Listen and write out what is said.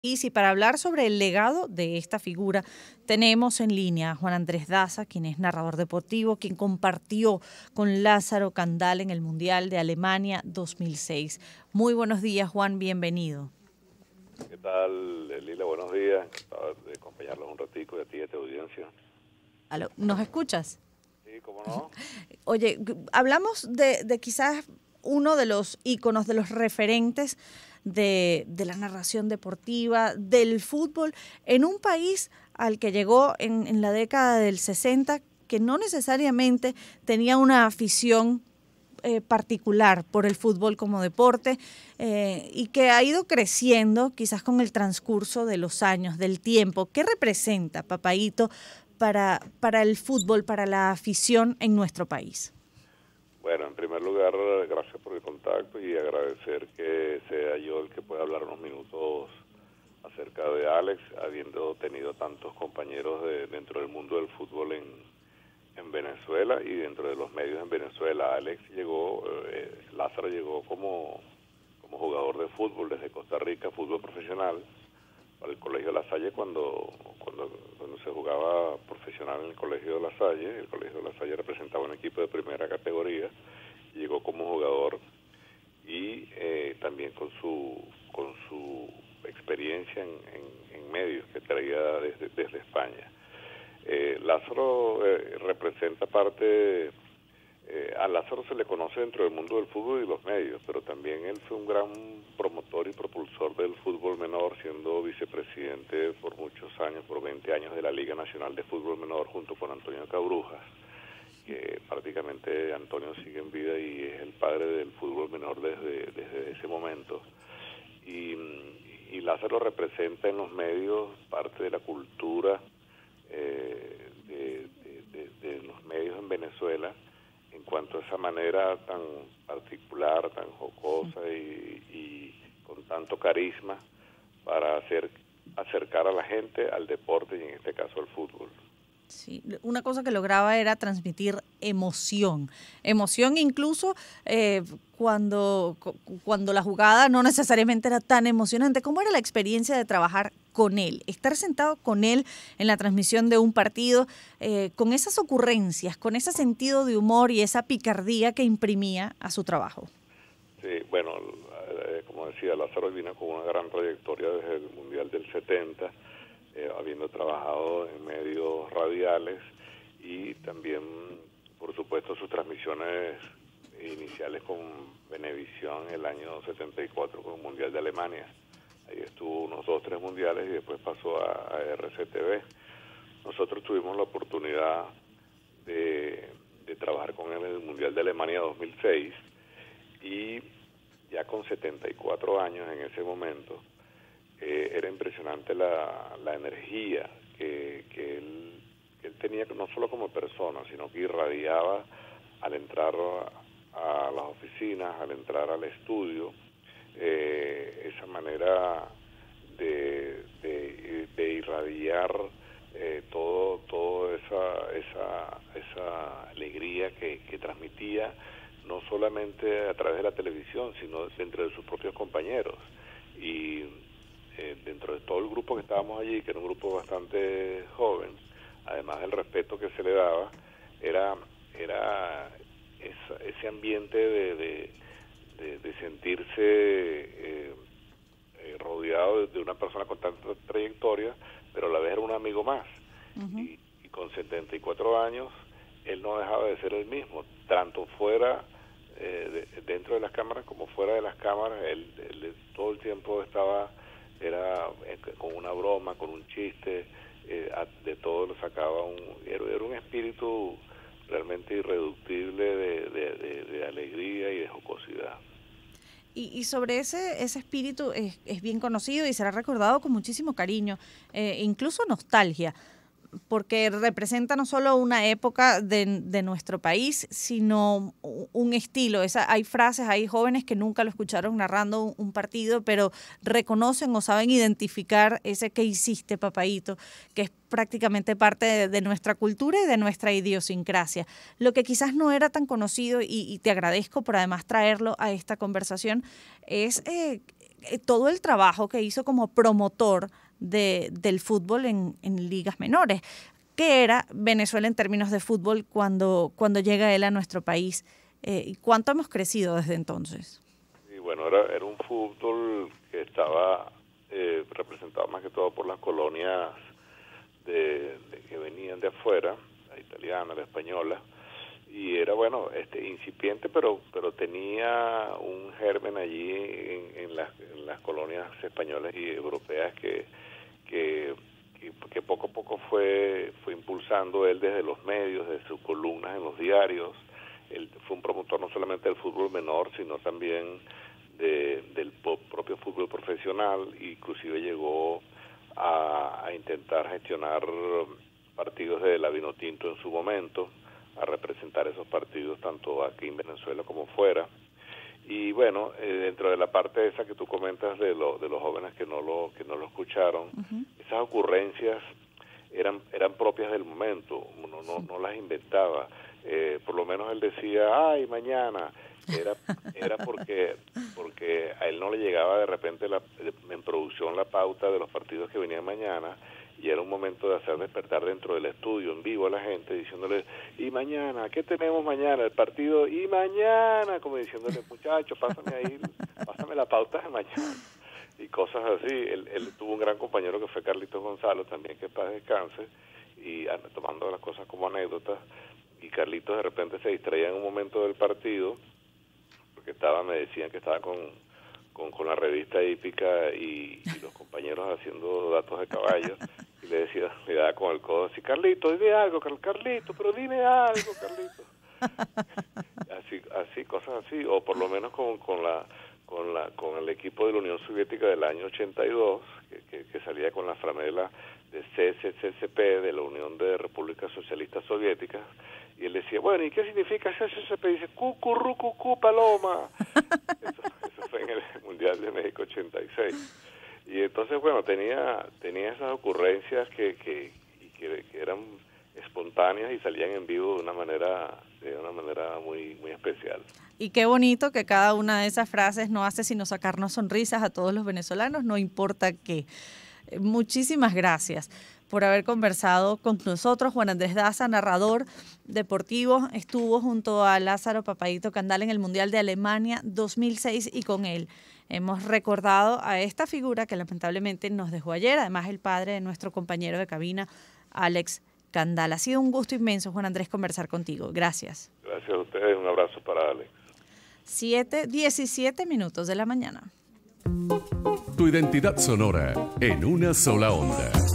Y si para hablar sobre el legado de esta figura, tenemos en línea a Juan Andrés Daza, quien es narrador deportivo, quien compartió con Lázaro Candal en el Mundial de Alemania 2006. Muy buenos días, Juan, bienvenido. ¿Qué tal, Lila? Buenos días. Encantado de acompañarlos un ratico y a ti y a tu audiencia. ¿Aló? ¿Nos escuchas? Sí, ¿cómo no? Oye, hablamos de quizás uno de los íconos, de los referentes de la narración deportiva, del fútbol, en un país al que llegó en la década del 60, que no necesariamente tenía una afición particular por el fútbol como deporte y que ha ido creciendo quizás con el transcurso de los años, del tiempo. ¿Qué representa, Papaíto, para el fútbol, para la afición en nuestro país? Bueno, en primer lugar, gracias por el contacto y agradecer que sea yo el que pueda hablar unos minutos acerca de Alex, habiendo tenido tantos compañeros dentro del mundo del fútbol en Venezuela y dentro de los medios en Venezuela. Alex llegó, Lázaro llegó como jugador de fútbol desde Costa Rica, fútbol profesional, para el Colegio La Salle cuando se jugaba profesional en el Colegio La Salle. El Colegio La Salle representaba un equipo de primera categoría, llegó como jugador y también con su experiencia en medios que traía desde España. Lázaro representa parte. A Lázaro se le conoce dentro del mundo del fútbol y los medios, pero también él fue un gran promotor y propulsor del fútbol menor, siendo vicepresidente por muchos años, por 20 años, de la Liga Nacional de Fútbol Menor junto con Antonio Cabrujas, que prácticamente Antonio sigue en vida y es el padre del fútbol menor desde ese momento. Y Lázaro representa en los medios parte de la cultura de los medios en Venezuela, en cuanto a esa manera tan particular, tan jocosa y con tanto carisma para acercar a la gente al deporte y en este caso al fútbol. Sí, una cosa que lograba era transmitir emoción incluso cuando la jugada no necesariamente era tan emocionante. ¿Cómo era la experiencia de trabajar con él, estar sentado con él en la transmisión de un partido, con esas ocurrencias, con ese sentido de humor y esa picardía que imprimía a su trabajo? Sí, bueno, como decía, Lázaro vino con una gran trayectoria desde el Mundial del 70, habiendo trabajado en medios radiales y también, por supuesto, sus transmisiones iniciales con Venevisión el año 74 con el Mundial de Alemania. Ahí estuvo unos 2 o 3 mundiales y después pasó a RCTV. Nosotros tuvimos la oportunidad de trabajar con él en el Mundial de Alemania 2006 y ya con 74 años en ese momento, era impresionante la energía que él tenía, no solo como persona, sino que irradiaba al entrar a las oficinas, al entrar al estudio, esa manera de irradiar toda esa alegría que transmitía, no solamente a través de la televisión, sino dentro de sus propios compañeros. Y dentro de todo el grupo que estábamos allí, que era un grupo bastante joven, además del respeto que se le daba, era ese ambiente de sentirse rodeado de una persona con tanta trayectoria, pero a la vez era un amigo más. Uh-huh. Y con 74 años, él no dejaba de ser el mismo, tanto fuera, dentro de las cámaras como fuera de las cámaras. Él todo el tiempo era con una broma, con un chiste, de todo lo sacaba era un espíritu realmente irreductible de alegría y de jocosidad. Y sobre ese espíritu es bien conocido y será recordado con muchísimo cariño, incluso nostalgia, porque representa no solo una época de nuestro país, sino un estilo. Hay frases, hay jóvenes que nunca lo escucharon narrando un partido, pero reconocen o saben identificar ese "que hiciste, papaíto", que es prácticamente parte de nuestra cultura y de nuestra idiosincrasia. Lo que quizás no era tan conocido, y te agradezco por además traerlo a esta conversación, es todo el trabajo que hizo como promotor del fútbol en ligas menores. ¿Qué era Venezuela en términos de fútbol cuando llega él a nuestro país? ¿Y cuánto hemos crecido desde entonces? Y bueno, era un fútbol que estaba representado más que todo por las colonias que venían de afuera, la italiana, la española, y era, bueno, incipiente, pero tenía un germen allí en las colonias españolas y europeas que poco a poco fue impulsando él desde los medios, desde sus columnas en los diarios. Él fue un promotor no solamente del fútbol menor, sino también del propio fútbol profesional, inclusive llegó a intentar gestionar partidos de la Vinotinto en su momento, a representar esos partidos tanto aquí en Venezuela como fuera. Y bueno, dentro de la parte esa que tú comentas de los jóvenes que no lo escucharon, esas ocurrencias eran propias del momento, uno no las inventaba. Por lo menos él decía, ay, mañana, era porque a él no le llegaba de repente en producción la pauta de los partidos que venían mañana, y era un momento de hacer despertar dentro del estudio, en vivo, a la gente, diciéndole, y mañana, ¿qué tenemos mañana? El partido, y mañana, como diciéndole, muchachos, pásame la pauta de mañana, y cosas así. Él tuvo un gran compañero que fue Carlitos Gonzalo, también, que paz descanse, y tomando las cosas como anécdotas, y Carlitos de repente se distraía en un momento del partido, porque me decían que estaba con la revista hípica y los compañeros haciendo datos de caballos, y le daba con el codo así, Carlito, dime algo, Carlito, pero dime algo, Carlito. Así, cosas así, o por lo menos con el equipo de la Unión Soviética del año 82, que salía con la franela de CSCP, de la Unión de Repúblicas Socialistas Soviéticas, y él decía, bueno, ¿y qué significa CSCP? Dice, cucurrucucú, paloma. Eso fue en el Mundial de México 86. Y entonces, bueno, tenía esas ocurrencias que eran espontáneas y salían en vivo de una manera muy, muy especial. Y qué bonito que cada una de esas frases no hace sino sacarnos sonrisas a todos los venezolanos, no importa qué. Muchísimas gracias por haber conversado con nosotros. Juan Andrés Daza, narrador deportivo, estuvo junto a Lázaro Papadito Candal en el Mundial de Alemania 2006 y con él hemos recordado a esta figura que lamentablemente nos dejó ayer, además el padre de nuestro compañero de cabina, Alex Candal. Ha sido un gusto inmenso, Juan Andrés, conversar contigo. Gracias. Gracias a ustedes, un abrazo para Alex. 7:17 de la mañana. Tu identidad sonora en una sola onda.